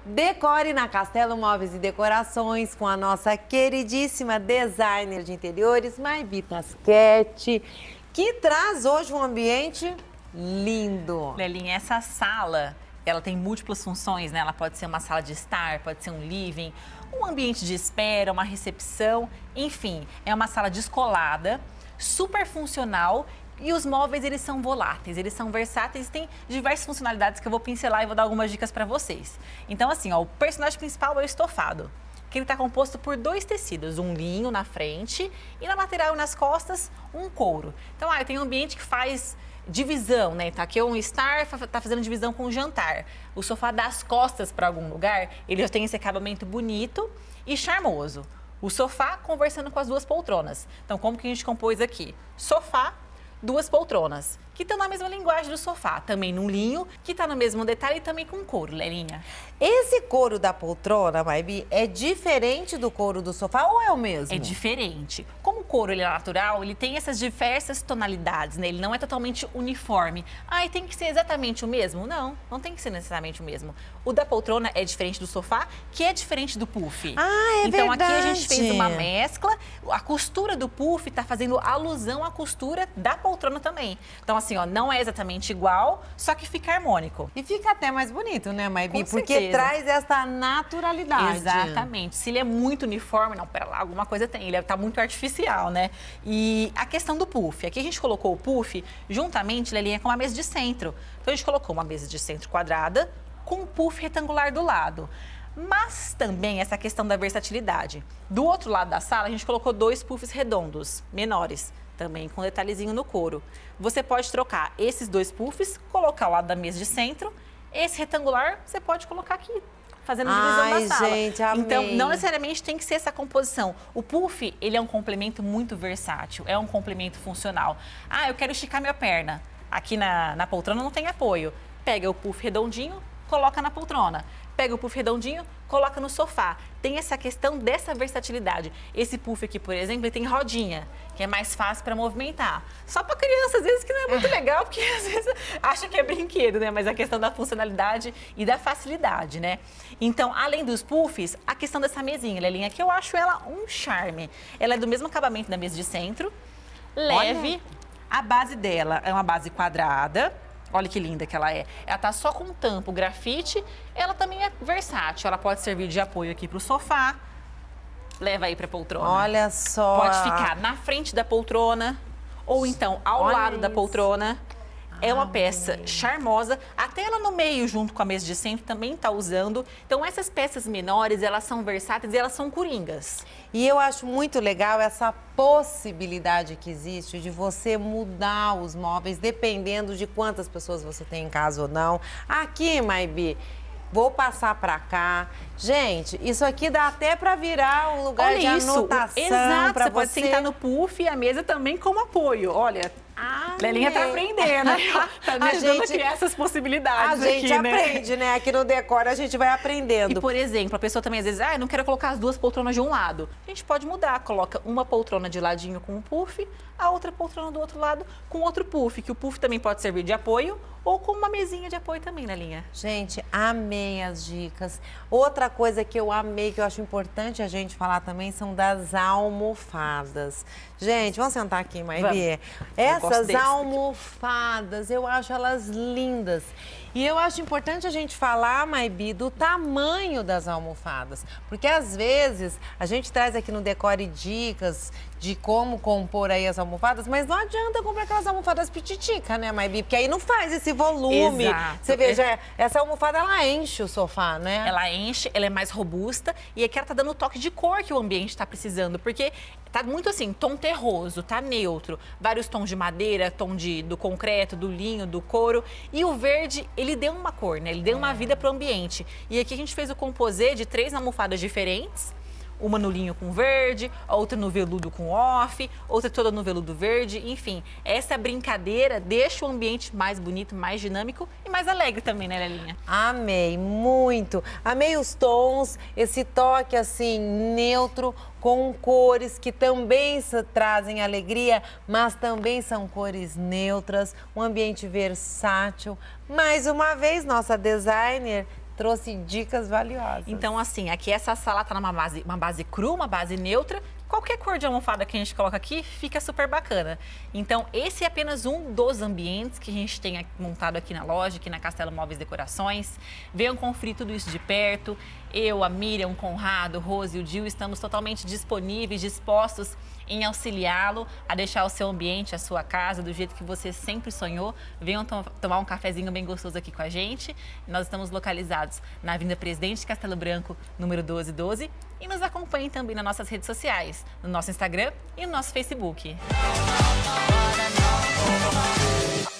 Decore na Castelo Móveis e Decorações com a nossa queridíssima designer de interiores, Maybi Tasquete, que traz hoje um ambiente lindo. Lelinha, essa sala, ela tem múltiplas funções, né? Ela pode ser uma sala de estar, pode ser um living, um ambiente de espera, uma recepção, enfim, é uma sala descolada, super funcional. E os móveis, eles são voláteis, eles são versáteis, têm diversas funcionalidades que eu vou pincelar e vou dar algumas dicas para vocês. Então, assim, ó, o personagem principal é o estofado, que ele está composto por dois tecidos, um linho na frente e na lateral e nas costas, um couro. Então, eu tenho um ambiente que faz divisão, né? Tá aqui um estar, tá fazendo divisão com o jantar. O sofá dá as costas para algum lugar, ele já tem esse acabamento bonito e charmoso. O sofá conversando com as duas poltronas. Então, como que a gente compôs aqui? Sofá, duas poltronas, que estão na mesma linguagem do sofá, também num linho, que está no mesmo detalhe e também com couro, Lelinha. Esse couro da poltrona, Maybi, é diferente do couro do sofá ou é o mesmo? É diferente. Como o couro ele é natural, ele tem essas diversas tonalidades, né? Ele não é totalmente uniforme. E tem que ser exatamente o mesmo? Não, não tem que ser necessariamente o mesmo. O da poltrona é diferente do sofá, que é diferente do puff. Então, verdade. Aqui a gente fez uma mescla, a costura do puff está fazendo alusão à costura da poltrona também. Então, assim, ó, não é exatamente igual, só que fica harmônico. E fica até mais bonito, né, Maybi? Porque traz essa naturalidade. Exatamente. Se ele é muito uniforme, não, pera lá, alguma coisa tem. Ele tá muito artificial, né? E a questão do puff. Aqui a gente colocou o puff juntamente, Lelinha, com uma mesa de centro. Então a gente colocou uma mesa de centro quadrada com um puff retangular do lado. Mas também essa questão da versatilidade. Do outro lado da sala, a gente colocou dois puffs redondos, menores, também com detalhezinho no couro. Você pode trocar esses dois puffs, colocar ao lado da mesa de centro. Esse retangular, você pode colocar aqui, fazendo divisão da sala. Gente, amei. Então, não necessariamente tem que ser essa composição. O puff, ele é um complemento muito versátil, é um complemento funcional. Eu quero esticar minha perna. Aqui na poltrona não tem apoio. Pega o puff redondinho, coloca na poltrona. Pega o puff redondinho, coloca no sofá. Tem essa questão dessa versatilidade. Esse puff aqui, por exemplo, ele tem rodinha, que é mais fácil para movimentar. Só para criança, às vezes, que não é muito legal, porque às vezes acha que é brinquedo, né? Mas a questão da funcionalidade e da facilidade, né? Então, além dos puffs, a questão dessa mesinha, Lelinha, que eu acho ela um charme. Ela é do mesmo acabamento da mesa de centro, leve. Olha. A base dela é uma base quadrada. Olha que linda que ela é. Ela tá só com tampo grafite, ela também é versátil. Ela pode servir de apoio aqui pro sofá. Leva aí pra poltrona. Olha só. Pode ficar na frente da poltrona ou então ao lado da poltrona. É uma peça charmosa, até ela no meio, junto com a mesa de centro, também tá usando. Então, essas peças menores, elas são versáteis e elas são coringas. E eu acho muito legal essa possibilidade que existe de você mudar os móveis, dependendo de quantas pessoas você tem em casa ou não. Aqui, Maybi, vou passar pra cá. Gente, isso aqui dá até pra virar um lugar de anotação. Exato, você pode sentar no puff e a mesa também como apoio. Olha, Lelinha tá aprendendo, né? Tá me ajudando a criar essas possibilidades aqui, né? A gente né? aprende, né? Aqui no Decor a gente vai aprendendo. E, por exemplo, a pessoa também às vezes, eu não quero colocar as duas poltronas de um lado. A gente pode mudar, coloca uma poltrona de ladinho com um puff, a outra poltrona do outro lado com outro puff, que o puff também pode servir de apoio ou com uma mesinha de apoio também, Lelinha. Gente, amei as dicas. Outra coisa que eu amei, que eu acho importante a gente falar também, são das almofadas. Gente, vamos sentar aqui, Maybi. Essas almofadas, eu acho elas lindas. E eu acho importante a gente falar, Maybi, do tamanho das almofadas. Porque às vezes a gente traz aqui no Decore dicas de como compor aí as almofadas, mas não adianta comprar aquelas almofadas pititica, né, Maybi? Porque aí não faz esse volume. Exato. Você veja, essa almofada, ela enche o sofá, né? Ela enche, ela é mais robusta e aqui ela tá dando o toque de cor que o ambiente tá precisando, porque tá muito assim, tom terroso, tá neutro, vários tons de madeira, tom do concreto, do linho, do couro, e o verde, ele deu uma cor, né? Ele deu uma vida pro ambiente. E aqui a gente fez o composê de 3 almofadas diferentes, uma no linho com verde, a outra no veludo com off, outra toda no veludo verde, enfim. Essa brincadeira deixa o ambiente mais bonito, mais dinâmico e mais alegre também, né, Lelinha? Amei, muito. Amei os tons, esse toque assim, neutro, com cores que também trazem alegria, mas também são cores neutras, um ambiente versátil. Mais uma vez, nossa designer trouxe dicas valiosas. Então, assim, aqui essa sala tá numa base crua, uma base neutra. Qualquer cor de almofada que a gente coloca aqui fica super bacana. Então, esse é apenas um dos ambientes que a gente tem montado aqui na loja, aqui na Castelo Móveis Decorações. Venham conferir tudo isso de perto. Eu, a Miriam, o Conrado, o Rose e o Gil estamos totalmente disponíveis, dispostos em auxiliá-lo a deixar o seu ambiente, a sua casa, do jeito que você sempre sonhou. Venham tomar um cafezinho bem gostoso aqui com a gente. Nós estamos localizados na Avenida Presidente Castelo Branco, número 1212. E nos acompanhem também nas nossas redes sociais, no nosso Instagram e no nosso Facebook.